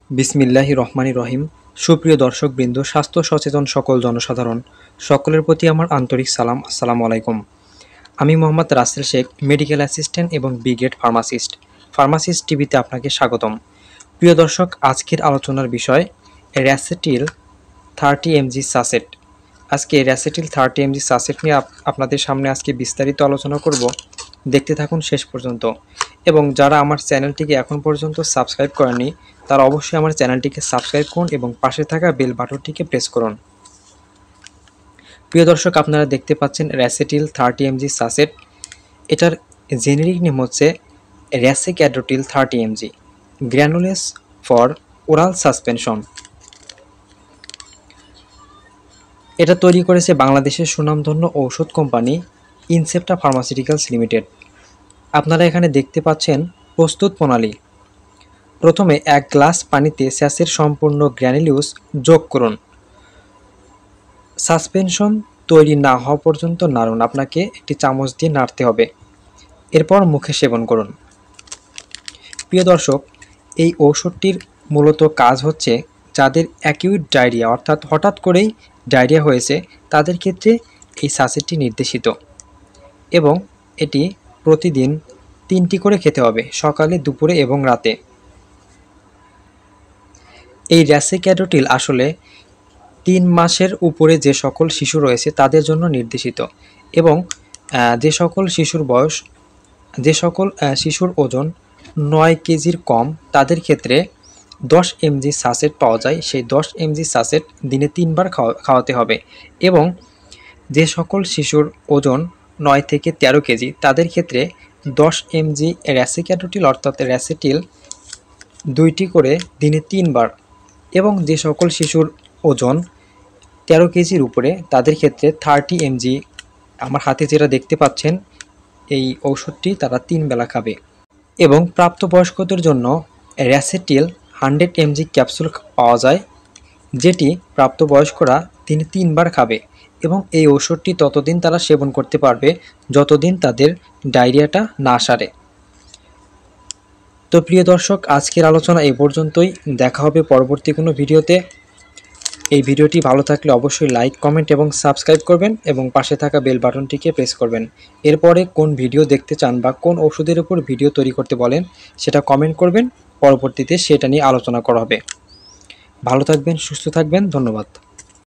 বিসমিল্লাহির রহমানির রহিম। সুপ্রিয় দর্শকবৃন্দ, স্বাস্থ্য সচেতন সকল জনসাধারণ সকলের প্রতি আমার আন্তরিক সালাম। আসসালামু আলাইকুম। আমি মোহাম্মদ রাসেল শেখ, মেডিকেল অ্যাসিস্ট্যান্ট এবং বিগ্রেড ফার্মাসিস্ট টিভিতে আপনাকে স্বাগতম। প্রিয় দর্শক, আজকের আলোচনার বিষয় র্যাসেটিল 30 mg সাসেট। আজকে র্যাসেটিল 30 mg সাসেট নিয়ে আপনাদের সামনে আজকে বিস্তারিত আলোচনা করব। দেখতে থাকুন শেষ পর্যন্ত। এবং যারা আমার চ্যানেলটিকে এখন পর্যন্ত সাবস্ক্রাইব করেনি তারা অবশ্যই আমার চ্যানেলটিকে সাবস্ক্রাইব করুন এবং পাশে থাকা বেল বাটনটিকে প্রেস করুন। প্রিয় দর্শক, আপনারা দেখতে পাচ্ছেন র্যাসেটিল 30 mg সাসেট। এটার জেনেরিক নেম হচ্ছে racecadotril 30 mg granules for oral suspension. এটা তৈরি করেছে বাংলাদেশের সুনামধন্য ঔষধ কোম্পানি ইনসেপ্টা ফার্মাসিউটিক্যালস লিমিটেড। আপনারা এখানে দেখতে পাচ্ছেন প্রস্তুত প্রণালী। প্রথমে 1 গ্লাস পানিতে স্যাসের সম্পূর্ণ গ্র্যানুলিউস যোগ করুন। সাসপেনশন তৈরি না হওয়া পর্যন্ত নাড়ুন। আপনাকে একটি চামচ দিয়ে নাড়তে হবে। এরপর মুখে সেবন করুন। প্রিয় দর্শক, এই ঔষধটির মূলত কাজ হচ্ছে যাদের অ্যাকিউট ডায়রিয়া অর্থাৎ হঠাৎ করেই ডায়রিয়া হয়েছে তাদের ক্ষেত্রে এই সাসেটটি নির্দেশিত, এবং এটি প্রতিদিন 3টি করে খেতে হবে, সকালে, দুপুরে এবং রাতে। এই র্যাসেক্যাড্রোটিল আসলে 3 মাসের উপরে যে সকল শিশু রয়েছে তাদের জন্য নির্দেশিত, এবং যে সকল শিশুর ওজন 9 কেজির কম তাদের ক্ষেত্রে 10 mg সাসেট পাওয়া যায়। সেই 10 mg সাসেট দিনে 3 বার খাওয়াতে হবে। এবং যে সকল শিশুর ওজন 9 থেকে 13 কেজি তাদের ক্ষেত্রে 10 mg র্যাসেক্যাড্রোটিল অর্থাৎ র্যাসেটিল 2টি করে দিনে 3 বার। এবং যে সকল শিশুর ওজন 13 কেজির উপরে তাদের ক্ষেত্রে 30 mg, আমার হাতে যেটা দেখতে পাচ্ছেন এই ঔষধটি তারা 3 বেলা খাবে। এবং প্রাপ্তবয়স্কদের জন্য র্যাসেটিল 100 mg ক্যাপসুল পাওয়া যায়, যেটি প্রাপ্তবয়স্করা দিনে 3 বার খাবে। এবং এই ঔষধটি ততদিন তারা সেবন করতে পারবে যতদিন তাদের ডায়রিয়াটা না সারে। তো প্রিয় দর্শক, আজকের আলোচনা এই পর্যন্তই। দেখা হবে পরবর্তী কোনো ভিডিওতে। এই ভিডিওটি ভালো থাকলে অবশ্যই লাইক, কমেন্ট এবং সাবস্ক্রাইব করবেন এবং পাশে থাকা বেল বাটনটিকে প্রেস করবেন। এরপরে কোন ভিডিও দেখতে চান বা কোন ওষুধের উপর ভিডিও তৈরি করতে বলেন সেটা কমেন্ট করবেন, পরবর্তীতে সেটা নিয়ে আলোচনা করা হবে। ভালো থাকবেন, সুস্থ থাকবেন, ধন্যবাদ।